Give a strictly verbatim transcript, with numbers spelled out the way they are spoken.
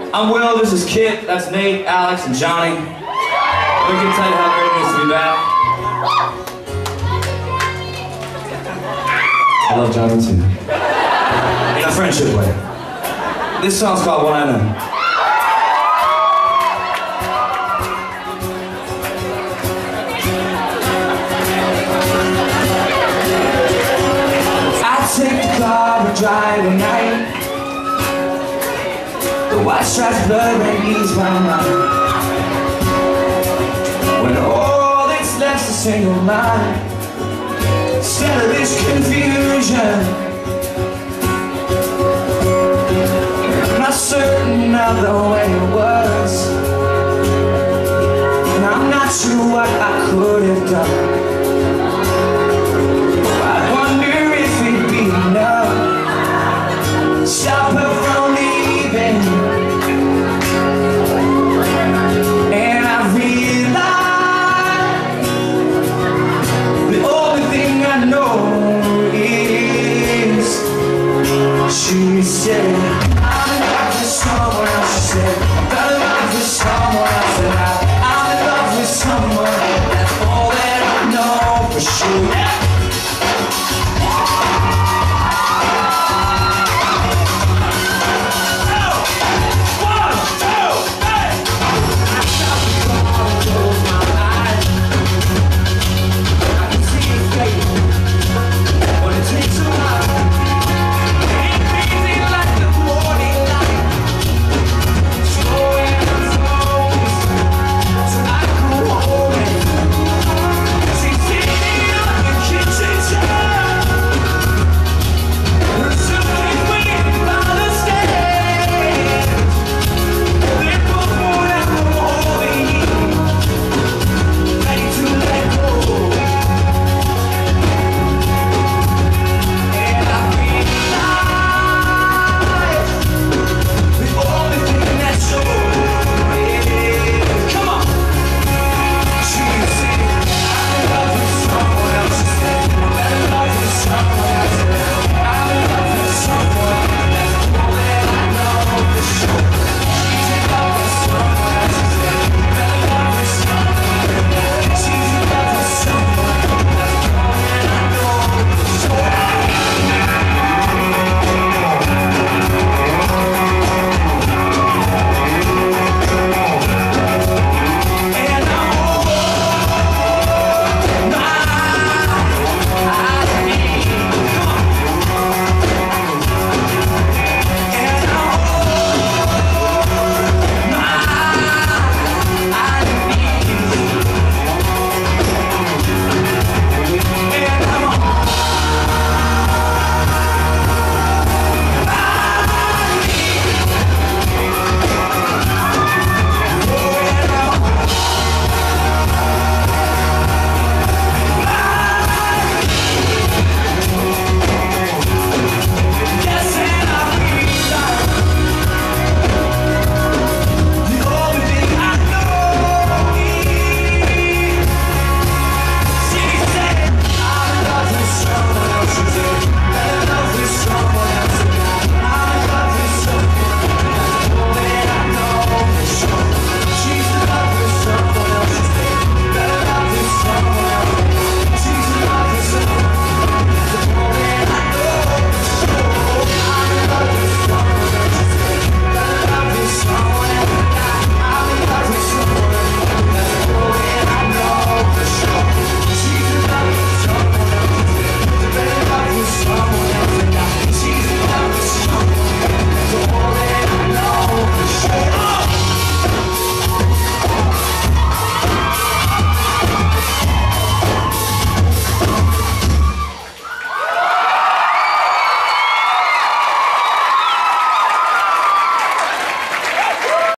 I'm Will, this is Kit, that's Nate, Alex, and Johnny. We can tell you how great it is to be back. I love Johnny too. In a friendship way. This song's called What I Know. I take the car and drive at night. The white stripes blur and ease my mind. When all that's left's a single line, instead of this confusion, I'm not certain of the way it was, and I'm not sure what I could have done. I wonder if it'd be enough to stop her from leaving. And I realize the only thing I know is she said, I'm in love with someone else. She said, I'm in love with someone else. And I, I'm in love with someone. That's all that I know for sure.